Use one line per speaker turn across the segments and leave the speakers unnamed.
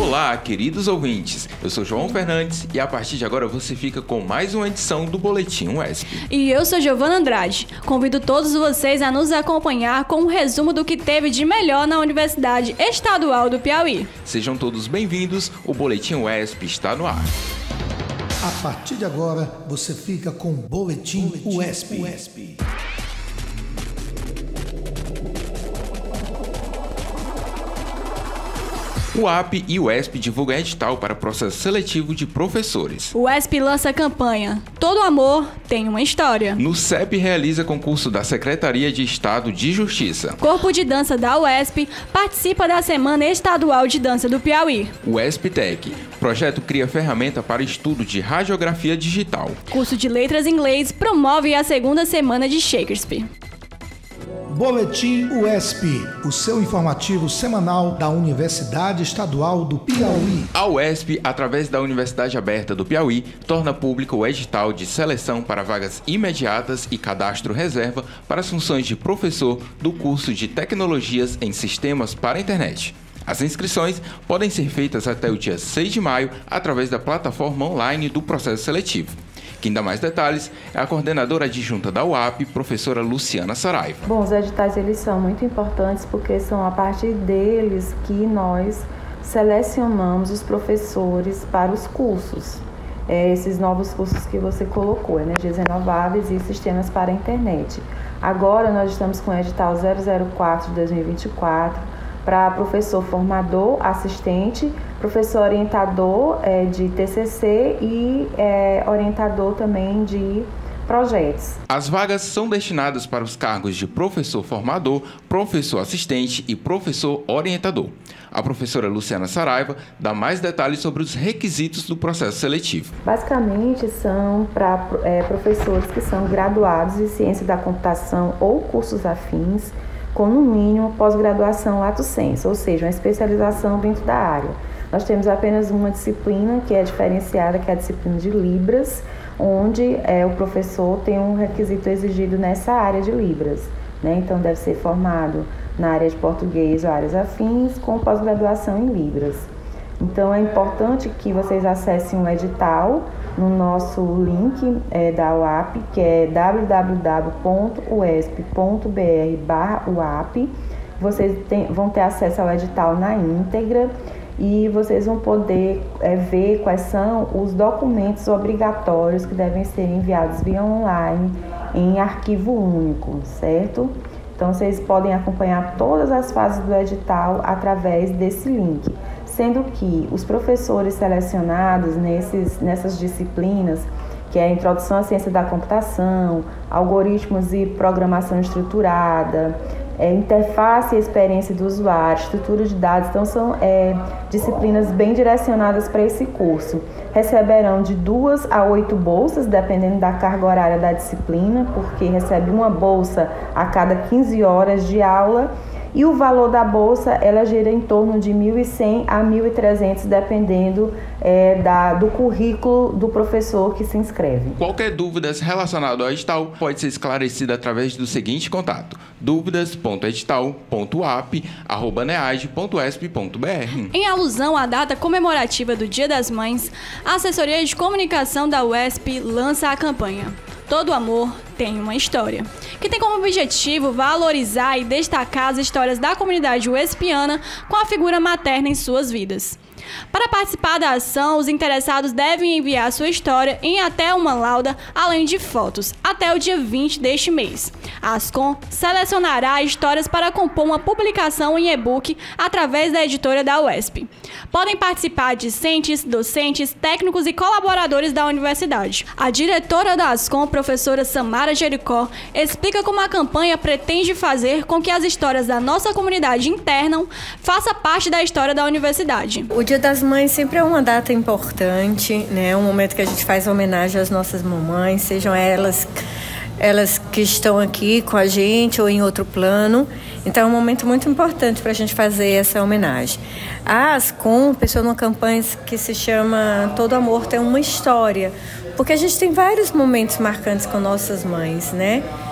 Olá, queridos ouvintes. Eu sou João Fernandes e a partir de agora você fica com mais uma edição do Boletim UESP.
E eu sou Giovana Andrade. Convido todos vocês a nos acompanhar com um resumo do que teve de melhor na Universidade Estadual do Piauí.
Sejam todos bem-vindos, o Boletim UESP está no ar.
A partir de agora, você fica com o Boletim UESP.
O UAP e o UESP divulgam edital para processo seletivo de professores.
O UESP lança a campanha Todo Amor Tem Uma História.
No CEP realiza concurso da Secretaria de Estado de Justiça.
Corpo de Dança da UESP participa da Semana Estadual de Dança do Piauí.
O UESP Tech. Projeto cria ferramenta para estudo de radiografia digital.
Curso de Letras em Inglês promove a segunda semana de Shakespeare.
Boletim UESP, o seu informativo semanal da Universidade Estadual do Piauí.
A UESP, através da Universidade Aberta do Piauí, torna público o edital de seleção para vagas imediatas e cadastro reserva para as funções de professor do curso de Tecnologias em Sistemas para a Internet. As inscrições podem ser feitas até o dia 6 de maio através da plataforma online do processo seletivo. Quem dá mais detalhes é a coordenadora adjunta da UAP, professora Luciana Saraiva.
Bom, os editais eles são muito importantes porque são a partir deles que nós selecionamos os professores para os cursos. Esses novos cursos que você colocou, energias renováveis e sistemas para a internet. Agora nós estamos com o edital 004 de 2024 para professor formador, assistente, professor orientador de TCC e orientador também de projetos.
As vagas são destinadas para os cargos de professor formador, professor assistente e professor orientador. A professora Luciana Saraiva dá mais detalhes sobre os requisitos do processo seletivo.
Basicamente são para professores que são graduados em ciência da computação ou cursos afins, com no mínimo pós-graduação lato sensu, ou seja, uma especialização dentro da área. Nós temos apenas uma disciplina que é diferenciada, que é a disciplina de Libras, onde o professor tem um requisito exigido nessa área de Libras, Então deve ser formado na área de português ou áreas afins, com pós-graduação em Libras. Então é importante que vocês acessem o edital no nosso link da UAP, que é www.uesp.br/UAP. Vocês vão ter acesso ao edital na íntegra e vocês vão poder ver quais são os documentos obrigatórios que devem ser enviados via online em arquivo único, certo? Então vocês podem acompanhar todas as fases do edital através desse link. Sendo que os professores selecionados nessas disciplinas, que é a Introdução à Ciência da Computação, Algoritmos e Programação Estruturada, Interface e Experiência do Usuário, Estrutura de Dados, então são disciplinas bem direcionadas para esse curso. Receberão de 2 a 8 bolsas, dependendo da carga horária da disciplina, porque recebe uma bolsa a cada 15 horas de aula. E o valor da bolsa, ela gira em torno de R$ 1.100 a R$ 1.300, dependendo do currículo do professor que se inscreve.
Qualquer dúvida relacionada ao edital pode ser esclarecida através do seguinte contato: dúvidas.edital.uap@nead.uesp.br.
Em alusão à data comemorativa do Dia das Mães, a Assessoria de Comunicação da UESP lança a campanha Todo Amor Tem Uma História, que tem como objetivo valorizar e destacar as histórias da comunidade uespiana com a figura materna em suas vidas. Para participar da ação, os interessados devem enviar sua história em até uma lauda, além de fotos, até o dia 20 deste mês. A Ascom selecionará histórias para compor uma publicação em e-book através da editora da UESP. Podem participar discentes, docentes, técnicos e colaboradores da universidade. A diretora da Ascom, professora Samara Jericó, explica como a campanha pretende fazer com que as histórias da nossa comunidade interna façam parte da história da universidade.
O Dia das Mães sempre é uma data importante, um momento que a gente faz homenagem às nossas mamães, sejam elas que estão aqui com a gente ou em outro plano. Então é um momento muito importante para a gente fazer essa homenagem. A Ascom pensou numa campanha que se chama Todo Amor Tem Uma História, porque a gente tem vários momentos marcantes com nossas mães,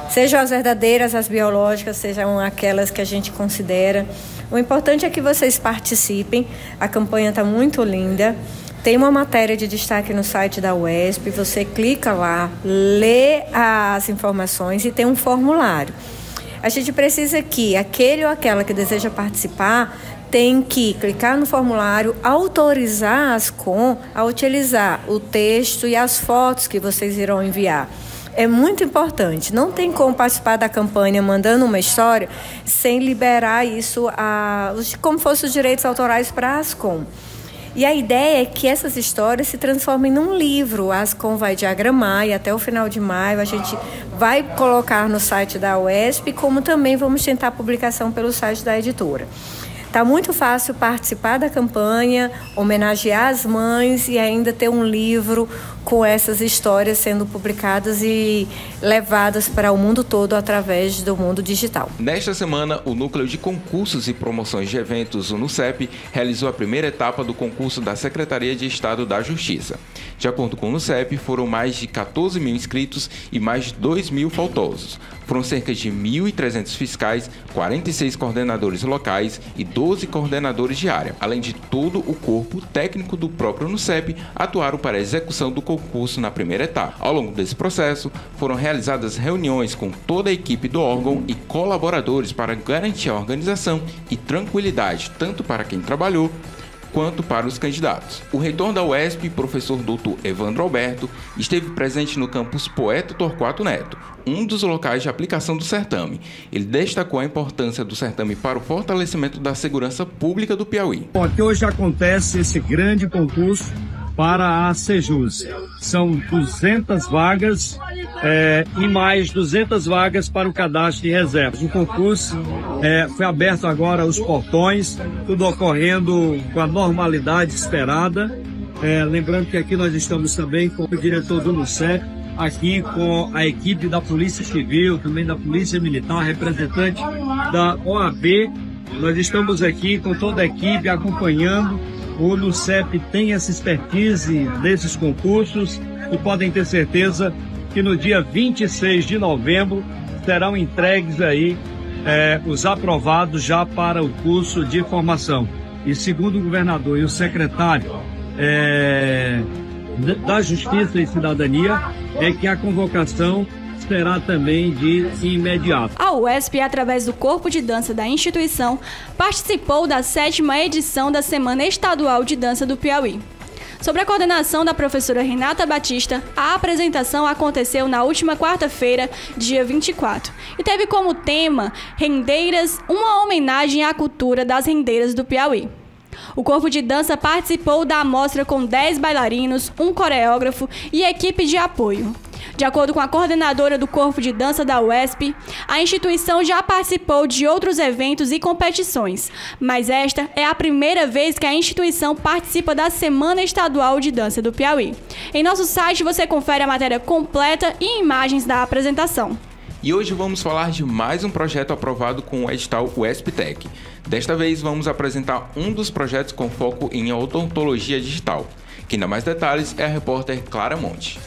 Sejam as verdadeiras, as biológicas, sejam aquelas que a gente considera. O importante é que vocês participem. A campanha está muito linda. Tem uma matéria de destaque no site da UESP. Você clica lá, lê as informações e tem um formulário. A gente precisa que aquele ou aquela que deseja participar tem que clicar no formulário, autorizar a Ascom a utilizar o texto e as fotos que vocês irão enviar. É muito importante. Não tem como participar da campanha mandando uma história sem liberar isso, como fossem os direitos autorais para a Ascom. E a ideia é que essas histórias se transformem num livro. A Ascom vai diagramar e até o final de maio a gente vai colocar no site da UESP, como também vamos tentar a publicação pelo site da editora. Está muito fácil participar da campanha, homenagear as mães e ainda ter um livro com essas histórias sendo publicadas e levadas para o mundo todo através do mundo digital.
Nesta semana, o Núcleo de Concursos e Promoções de Eventos, o NUCEP, realizou a primeira etapa do concurso da Secretaria de Estado da Justiça. De acordo com o NUCEP, foram mais de 14 mil inscritos e mais de 2 mil faltosos. Foram cerca de 1.300 fiscais, 46 coordenadores locais e 12 coordenadores de área. Além de todo o corpo técnico do próprio NUCEP, atuaram para a execução do concurso na primeira etapa. Ao longo desse processo, foram realizadas reuniões com toda a equipe do órgão e colaboradores para garantir a organização e tranquilidade, tanto para quem trabalhou, quanto para os candidatos. O reitor da UESP, professor Dr. Evandro Alberto, esteve presente no campus Poeta Torquato Neto, um dos locais de aplicação do certame. Ele destacou a importância do certame para o fortalecimento da segurança pública do Piauí.
Bom, aqui hoje acontece esse grande concurso para a Sejus. São 200 vagas e mais 200 vagas para o cadastro de reservas. O concurso foi aberto agora os portões, tudo ocorrendo com a normalidade esperada. Lembrando que aqui nós estamos também com o diretor do NUCEP, aqui com a equipe da Polícia Civil, também da Polícia Militar, representante da OAB. Nós estamos aqui com toda a equipe acompanhando. O NUCEP tem essa expertise desses concursos e podem ter certeza que no dia 26 de novembro serão entregues aí os aprovados já para o curso de formação. E segundo o governador e o secretário da Justiça e Cidadania, é que a convocação será também de imediato.
A UESP, através do corpo de dança da instituição, participou da 7ª edição da Semana Estadual de Dança do Piauí. Sob a coordenação da professora Renata Batista, a apresentação aconteceu na última quarta-feira, dia 24, e teve como tema Rendeiras, uma homenagem à cultura das rendeiras do Piauí. O corpo de dança participou da amostra com 10 bailarinos, um coreógrafo e equipe de apoio. De acordo com a coordenadora do Corpo de Dança da UESP, a instituição já participou de outros eventos e competições, mas esta é a primeira vez que a instituição participa da Semana Estadual de Dança do Piauí. Em nosso site você confere a matéria completa e imagens da apresentação.
E hoje vamos falar de mais um projeto aprovado com o edital UESP-TEC. Desta vez vamos apresentar um dos projetos com foco em odontologia digital. Quem dá mais detalhes é a repórter Clara Monte.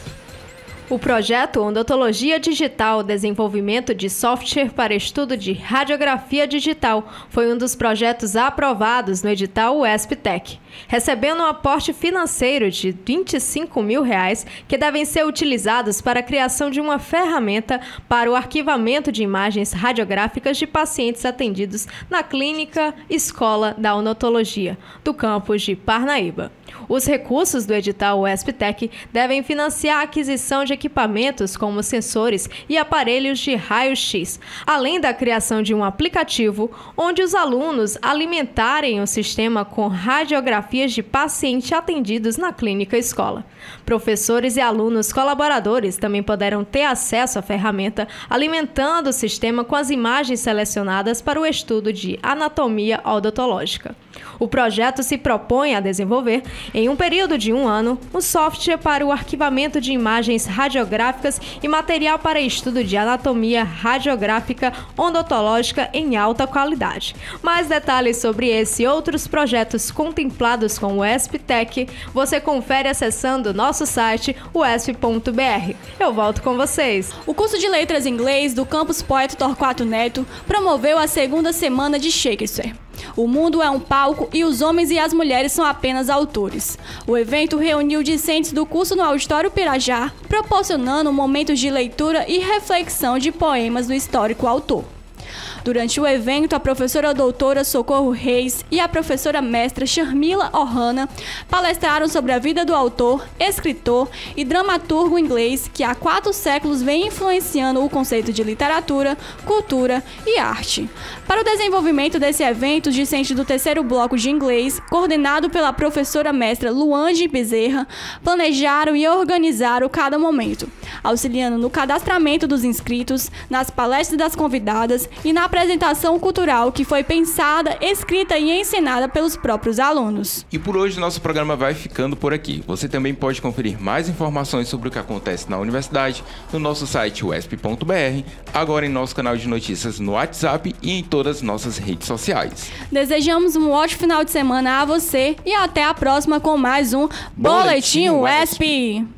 O projeto Odontologia Digital, desenvolvimento de software para estudo de radiografia digital, foi um dos projetos aprovados no edital UESP-TEC, recebendo um aporte financeiro de R$ 25 mil, que devem ser utilizados para a criação de uma ferramenta para o arquivamento de imagens radiográficas de pacientes atendidos na Clínica Escola da Odontologia, do campus de Parnaíba. Os recursos do edital UESP-TEC devem financiar a aquisição de equipamentos como sensores e aparelhos de raio-x, além da criação de um aplicativo onde os alunos alimentarem o sistema com radiografias de pacientes atendidos na clínica escola. Professores e alunos colaboradores também poderão ter acesso à ferramenta, alimentando o sistema com as imagens selecionadas para o estudo de anatomia odontológica. O projeto se propõe a desenvolver, em um período de 1 ano, um software para o arquivamento de imagens radiográficas radiográficas e material para estudo de anatomia radiográfica odontológica em alta qualidade. Mais detalhes sobre esse e outros projetos contemplados com o UESP-TEC, você confere acessando nosso site uesp.br. Eu volto com vocês.
O curso de Letras em Inglês do Campus Poeta Torquato Neto promoveu a segunda semana de Shakespeare. O mundo é um palco e os homens e as mulheres são apenas autores. O evento reuniu discentes do curso no Auditório Pirajá, proporcionando momentos de leitura e reflexão de poemas do histórico autor. Durante o evento, a professora doutora Socorro Reis e a professora mestra Sharmila Ohana palestraram sobre a vida do autor, escritor e dramaturgo inglês que há 4 séculos vem influenciando o conceito de literatura, cultura e arte. Para o desenvolvimento desse evento, os discentes do 3º bloco de inglês, coordenado pela professora mestra Luange Bezerra, planejaram e organizaram cada momento, auxiliando no cadastramento dos inscritos, nas palestras das convidadas e na apresentação cultural que foi pensada, escrita e ensinada pelos próprios alunos.
E por hoje nosso programa vai ficando por aqui. Você também pode conferir mais informações sobre o que acontece na universidade no nosso site uesp.br, agora em nosso canal de notícias no WhatsApp e em todas as nossas redes sociais.
Desejamos um ótimo final de semana a você e até a próxima com mais um Boletim UESP.